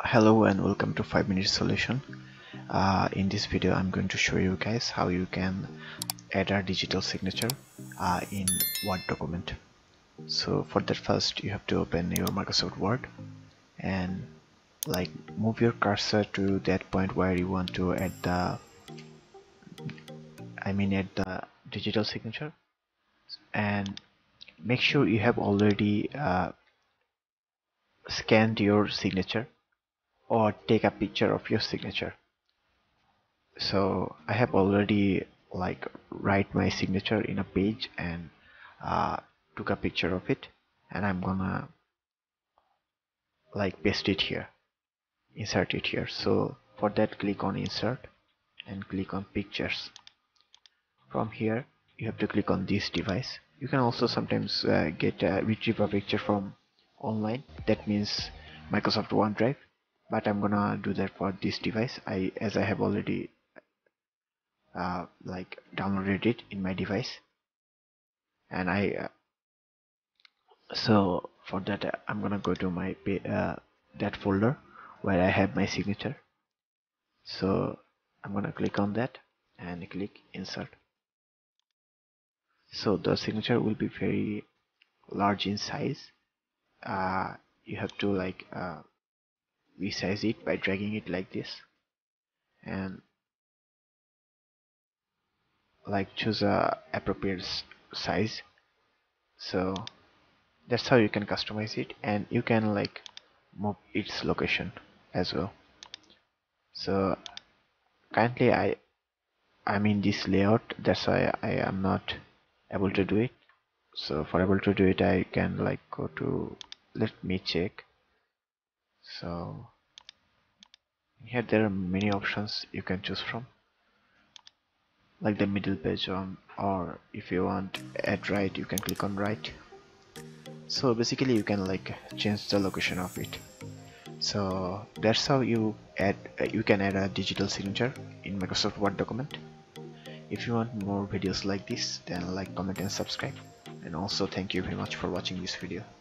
Hello and welcome to 5 Minute Solution. In this video I'm going to show you guys how you can add a digital signature in Word document. So for that, first you have to open your Microsoft Word and move your cursor to that point where you want to add the digital signature, and make sure you have already scanned your signature or take a picture of your signature. So I have already write my signature in a page and uh, took a picture of it, and I'm gonna paste it here, insert it here. So for that, click on insert and click on pictures. From here you have to click on this device. You can also sometimes retrieve a picture from online, that means Microsoft OneDrive, but I'm gonna do that for this device. As I have already downloaded it in my device, and so for that I'm gonna go to my that folder where I have my signature. So I'm gonna click on that and click insert. So the signature will be very large in size. You have to resize it by dragging it like this, and choose a appropriate size. So that's how you can customize it, and you can move its location as well. So currently I'm in this layout, that's why I am not able to do it. So for able to do it, I can go to, let me check. So here there are many options you can choose from, like the middle page on, or if you want add right, you can click on right. So basically you can change the location of it. So that's how you can add a digital signature in Microsoft Word document. If you want more videos like this, then like, comment and subscribe. And also thank you very much for watching this video.